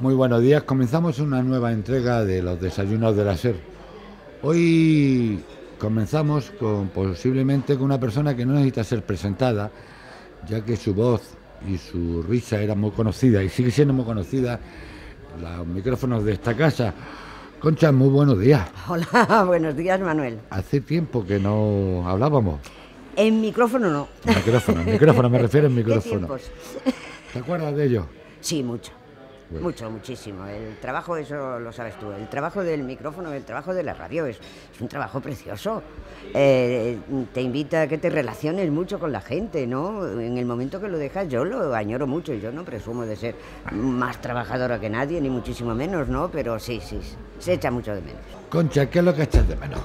Muy buenos días. Comenzamos una nueva entrega de los desayunos de la SER. Hoy comenzamos posiblemente con una persona que no necesita ser presentada, ya que su voz y su risa era muy conocida y sigue siendo muy conocida en los micrófonos de esta casa. Concha, muy buenos días. Hola, buenos días, Manuel. Hace tiempo que no hablábamos. En micrófono no. Micrófono, me refiero en ¿Qué micrófono. tiempos? ¿Te acuerdas de ello? Sí, mucho. Bueno. Mucho, muchísimo. El trabajo, eso lo sabes tú, el trabajo del micrófono, el trabajo de la radio es un trabajo precioso. Te invita a que te relaciones mucho con la gente, ¿no? En el momento que lo dejas, yo lo añoro mucho y yo no presumo de ser más trabajadora que nadie, ni muchísimo menos, ¿no? Pero sí, se echa mucho de menos. Concha, ¿qué es lo que echas de menos?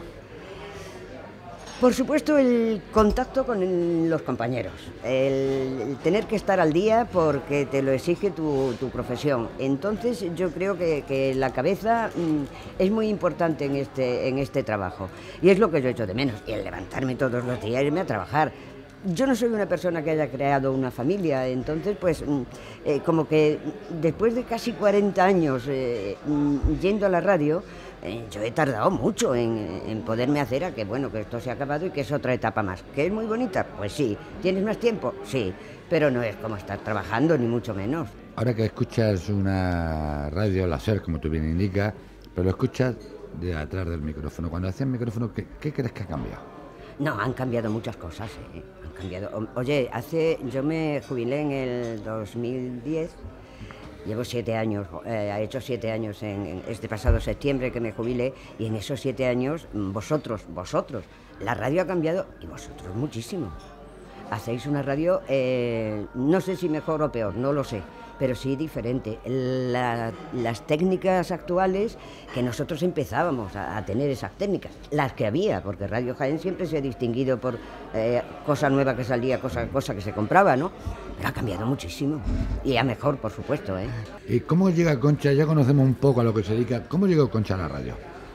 Por supuesto, el contacto con los compañeros, el tener que estar al día porque te lo exige tu profesión. Entonces yo creo que la cabeza es muy importante en este trabajo y es lo que yo echo de menos, y el levantarme todos los días e irme a trabajar. Yo no soy una persona que haya creado una familia, entonces pues como que después de casi 40 años yendo a la radio, yo he tardado mucho en poderme hacer a que, bueno, que esto se ha acabado y que es otra etapa más. ¿Que es muy bonita? Pues sí. ¿Tienes más tiempo? Sí. Pero no es como estar trabajando, ni mucho menos. Ahora que escuchas una radio, la SER, como tú bien indicas, pero lo escuchas de atrás del micrófono. Cuando hacías micrófono, ¿qué crees que ha cambiado? No, han cambiado muchas cosas, han cambiado. Oye, yo me jubilé en el 2010. Llevo 7 años, he hecho 7 años en este pasado septiembre que me jubilé, y en esos 7 años vosotros, la radio ha cambiado, y vosotros muchísimo. Hacéis una radio, no sé si mejor o peor, no lo sé, pero sí diferente. Las técnicas actuales, que nosotros empezábamos a tener esas técnicas, las que había, porque Radio Jaén siempre se ha distinguido por cosa nueva que salía, cosa que se compraba, ¿no? Pero ha cambiado muchísimo, y a mejor, por supuesto, ¿eh? ¿Y cómo llega Concha? Ya conocemos un poco a lo que se dedica. ¿Cómo llegó Concha a la radio?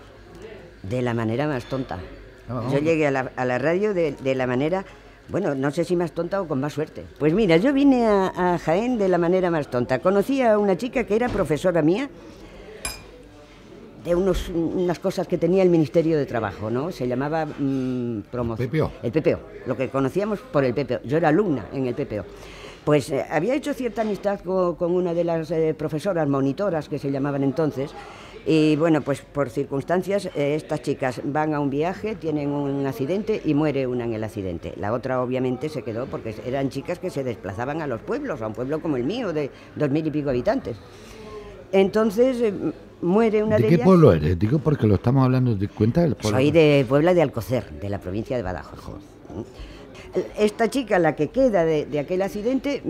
De la manera más tonta. Vamos. Yo llegué a la radio de la manera... Bueno, no sé si más tonta o con más suerte. Pues mira, yo vine a Jaén de la manera más tonta. Conocí a una chica que era profesora mía de unas cosas que tenía el Ministerio de Trabajo, ¿no? Se llamaba promoción. ¿PPO? El PPO, lo que conocíamos por el PPO. Yo era alumna en el PPO. Pues había hecho cierta amistad con una de las profesoras monitoras que se llamaban entonces. Y bueno, pues por circunstancias, estas chicas van a un viaje, tienen un accidente y muere una en el accidente. La otra obviamente se quedó porque eran chicas que se desplazaban a los pueblos, a un pueblo como el mío, de 2000 y pico habitantes. Entonces muere una de ellas. ¿De qué pueblo eres? Digo porque lo estamos hablando de cuenta del pueblo. Soy de Puebla de Alcocer, de la provincia de Badajoz. Joder. Esta chica, la que queda de aquel accidente,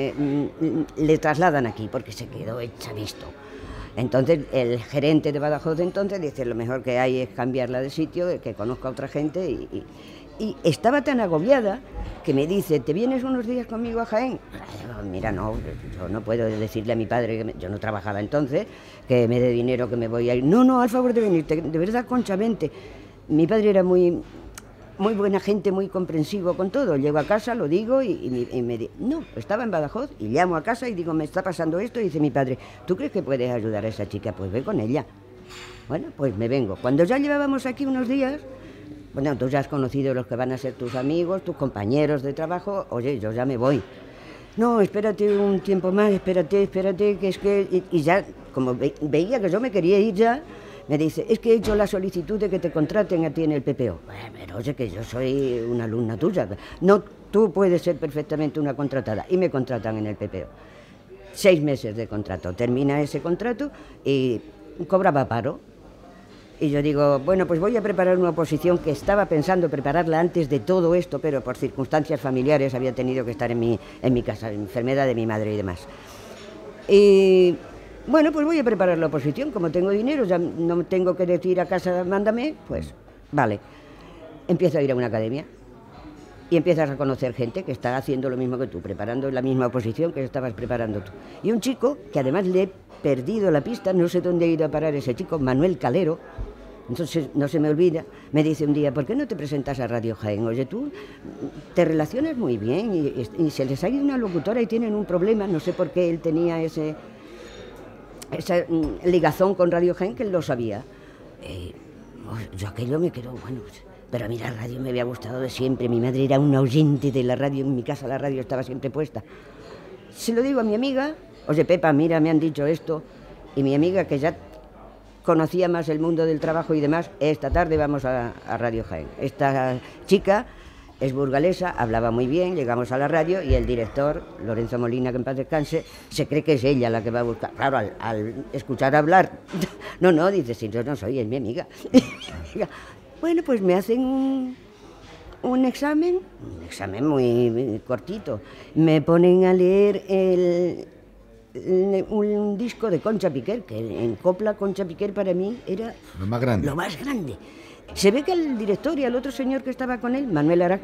le trasladan aquí porque se quedó hecha visto. Entonces el gerente de Badajoz de entonces dice: lo mejor que hay es cambiarla de sitio, que conozca a otra gente, y estaba tan agobiada que me dice: ¿te vienes unos días conmigo a Jaén? Mira, no, yo no puedo decirle a mi padre, yo no trabajaba entonces, que me dé dinero, que me voy a ir. No, al favor de venirte, de verdad, Concha, vente. Mi padre era muy buena gente, muy comprensivo con todo. Llego a casa, lo digo y me dice: no, estaba en Badajoz, y llamo a casa y digo: me está pasando esto, y dice mi padre: ¿tú crees que puedes ayudar a esa chica? Pues ve con ella. Bueno, pues me vengo. Cuando ya llevábamos aquí unos días, bueno, tú ya has conocido los que van a ser tus amigos, tus compañeros de trabajo. Oye, yo ya me voy. No, espérate un tiempo más, espérate, que es que... Y ya, como veía que yo me quería ir ya, me dice: es que he hecho la solicitud de que te contraten a ti en el PPO. Pero oye, que yo soy una alumna tuya. No, tú puedes ser perfectamente una contratada. Y me contratan en el PPO. 6 meses de contrato. Termina ese contrato y cobraba paro. Y yo digo: bueno, pues voy a preparar una oposición, que estaba pensando prepararla antes de todo esto, pero por circunstancias familiares había tenido que estar en mi casa, enfermedad de mi madre y demás. Y... bueno, pues voy a preparar la oposición, como tengo dinero, ya no tengo que decir a casa: mándame, pues vale. Empiezo a ir a una academia y empiezas a conocer gente que está haciendo lo mismo que tú, preparando la misma oposición que estabas preparando tú. Y un chico, que además le he perdido la pista, no sé dónde ha ido a parar ese chico, Manuel Calero, entonces no se me olvida, me dice un día: ¿por qué no te presentas a Radio Jaén? Oye, tú te relacionas muy bien y se les ha ido una locutora y tienen un problema, no sé por qué él tenía esa ligazón con Radio Jaén, que él lo sabía. Yo aquello me quedó, bueno, pero a mí la radio me había gustado de siempre. Mi madre era una oyente de la radio, en mi casa la radio estaba siempre puesta. Se lo digo a mi amiga, oye Pepa, mira, me han dicho esto, y mi amiga, que ya conocía más el mundo del trabajo y demás, esta tarde vamos a Radio Jaén. Esta chica es burgalesa, hablaba muy bien, llegamos a la radio y el director, Lorenzo Molina, que en paz descanse, se cree que es ella la que va a buscar. Claro, al escuchar hablar, no, dice, si yo no soy, es mi amiga. Bueno, pues me hacen un examen muy cortito. Me ponen a leer un disco de Concha Piquer, que en copla Concha Piquer para mí era lo más grande. Se ve que el director y el otro señor que estaba con él,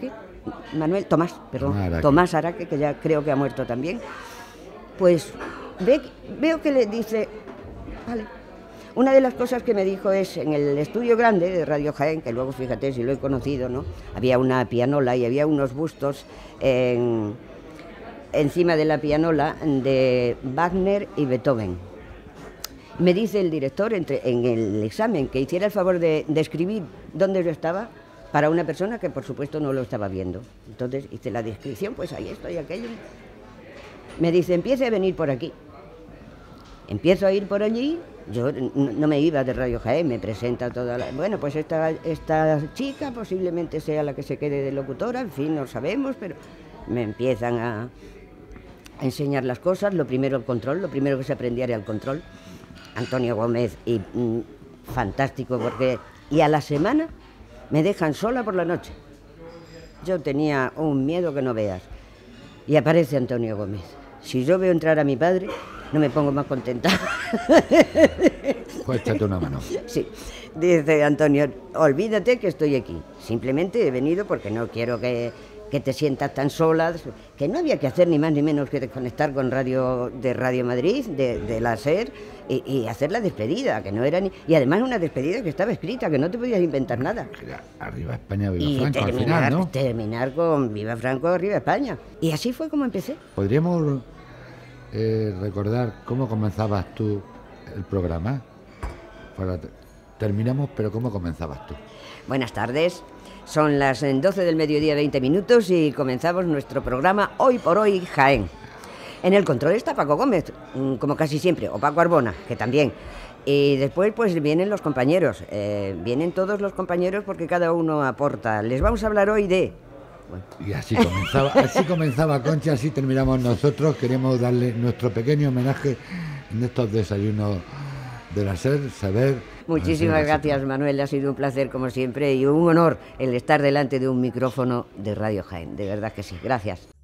Tomás Araque, que ya creo que ha muerto también, pues veo que le dice, vale. Una de las cosas que me dijo es, en el estudio grande de Radio Jaén, que luego fíjate si lo he conocido, ¿no? Había una pianola y había unos bustos encima de la pianola de Wagner y Beethoven. Me dice el director en el examen que hiciera el favor de escribir dónde yo estaba para una persona que por supuesto no lo estaba viendo. Entonces hice la descripción, pues ahí estoy, aquello. Me dice, empiece a venir por aquí. Empiezo a ir por allí, yo no me iba de Radio Jaén, me presenta toda la... Bueno, pues esta chica posiblemente sea la que se quede de locutora, en fin, no sabemos, pero me empiezan a enseñar las cosas. Lo primero el control, lo primero que se aprendía era el control. Antonio Gómez, y fantástico, porque... Y a la semana me dejan sola por la noche. Yo tenía un miedo que no veas. Y aparece Antonio Gómez. Si yo veo entrar a mi padre, no me pongo más contenta. Pues échate una mano. Sí, dice Antonio, olvídate que estoy aquí. Simplemente he venido porque no quiero que te sientas tan sola, que no había que hacer ni más ni menos que desconectar con Radio Madrid, de la SER, y hacer la despedida, que no era ni... Y además una despedida que estaba escrita, que no te podías inventar nada. Arriba España, viva Franco, al final, ¿no? Terminar con Viva Franco, arriba España. Y así fue como empecé. ¿Podríamos recordar cómo comenzabas tú el programa? Terminamos, pero ¿cómo comenzabas tú? Buenas tardes. Son las 12 del mediodía, 20 minutos, y comenzamos nuestro programa Hoy por Hoy Jaén. En el control está Paco Gómez, como casi siempre, o Paco Arbona, que también. Y después pues vienen los compañeros, vienen todos los compañeros porque cada uno aporta. Les vamos a hablar hoy de... Bueno. Y así comenzaba Concha, así terminamos nosotros. Queremos darle nuestro pequeño homenaje en estos desayunos de la SER, saber... Muchísimas gracias, Manuel, ha sido un placer como siempre y un honor el estar delante de un micrófono de Radio Jaén, de verdad que sí, gracias.